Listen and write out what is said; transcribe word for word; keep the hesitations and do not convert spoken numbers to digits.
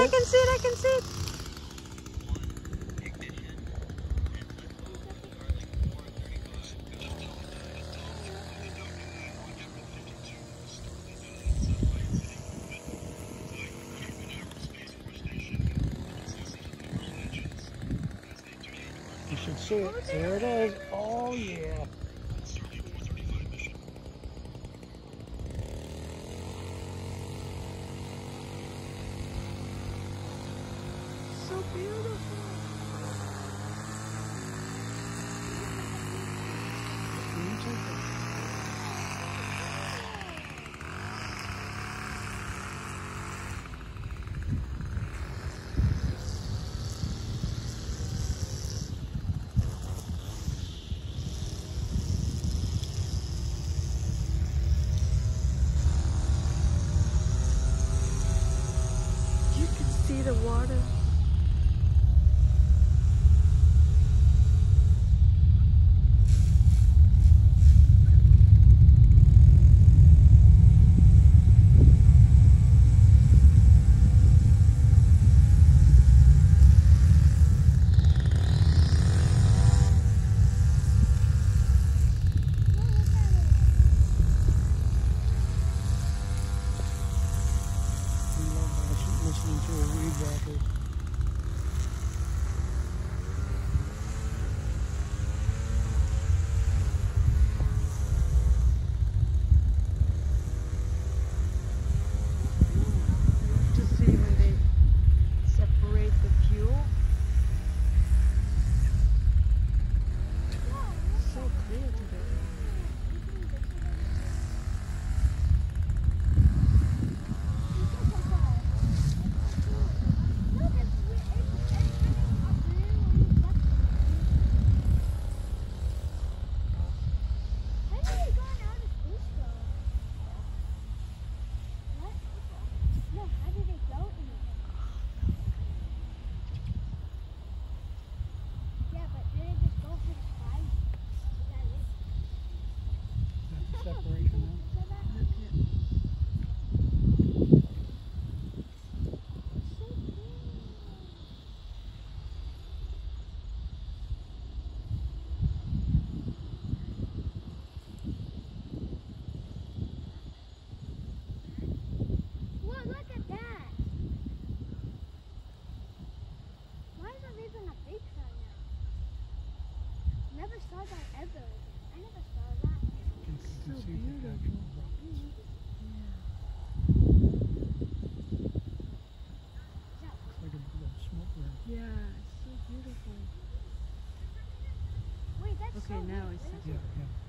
I can see it, I can see it. You should see it. There it is. Oh, yeah. So beautiful. You can see the water. Listening to a weed whacker. To see when they separate the fuel. So clear today. Separation now. Well, look at that. Why is it leaving a big sign now? Never saw that ever again. I never saw that. You can So see the beautiful. actual rocks. It's like a little smoke ring. Yeah, it's so beautiful. Wait, that's Okay, so now weird. it's Yeah, yeah.